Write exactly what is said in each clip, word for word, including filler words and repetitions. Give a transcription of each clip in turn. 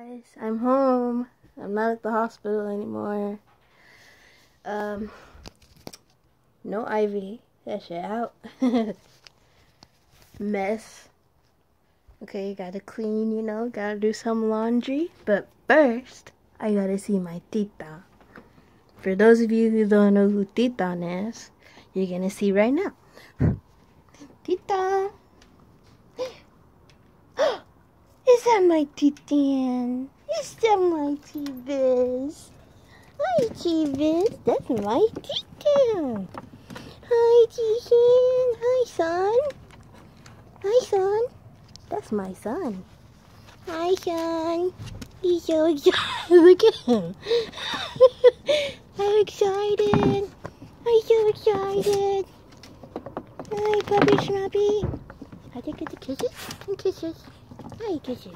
Guys, I'm home. I'm not at the hospital anymore. Um, no Ivy. That shit out. Mess. Okay, gotta clean, you know, gotta do some laundry. But first, I gotta see my tita. For those of you who don't know who tita is, you're gonna see right now. Tita! Is that my Titan? Is that my T-Biz? Hi, T-Biz. That's my Titan. Hi, Titan. Hi, son. Hi, son. That's my son. Hi, son. He's so excited. Look at him. I'm excited. I'm so excited. Hi, puppy Schnappy. I think it's a kisses and kisses. Hi, kisses.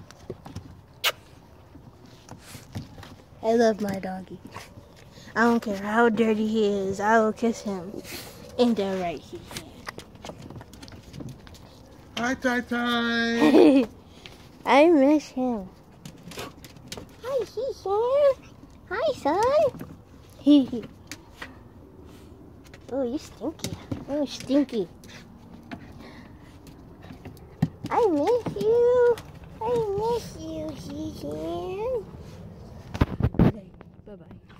I love my doggy. I don't care how dirty he is. I will kiss him in the right hand. Hi, Tai Tai. I miss him. Hi, son. Hi, son. Hee Oh, you stinky. Oh, stinky. I miss you. I miss you, Susan. Okay, bye-bye.